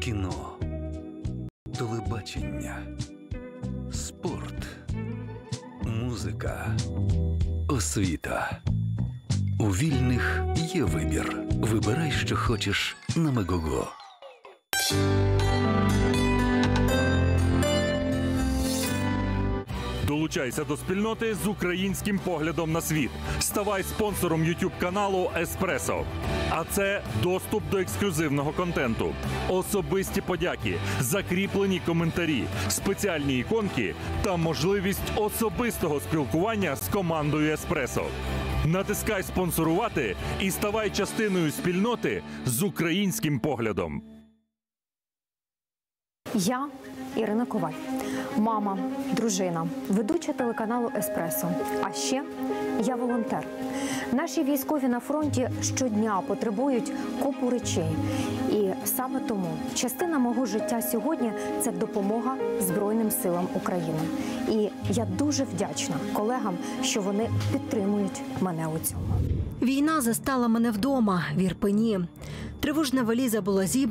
кіно, телебачення, спорт, музика, освіта. У вільних є вибір. Вибирай, що хочеш на Мегого. Долучайся до спільноти з українським поглядом на світ. Ставай спонсором YouTube-каналу «Еспресо». А це доступ до ексклюзивного контенту, особисті подяки, закріплені коментарі, спеціальні іконки та можливість особистого спілкування з командою «Еспресо». Натискай «Спонсорувати» і ставай частиною спільноти з українським поглядом. Я Ірина Коваль, мама, дружина, ведуча телеканалу «Еспресо». А ще я волонтер. Наші військові на фронті щодня потребують купу речей. І саме тому частина мого життя сьогодні – це допомога Збройним силам України. І я дуже вдячна колегам, що вони підтримують мене у цьому. Війна застала мене вдома, в Ірпені. Тривожна валіза була зібрана.